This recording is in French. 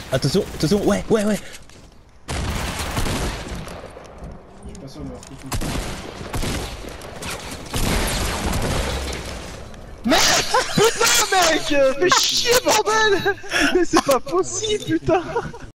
Attention, attention, ouais. Je suis pas sûr de voir ce qu'il faut. Merde! Putain mec! Fais chier bordel! Mais c'est pas possible putain!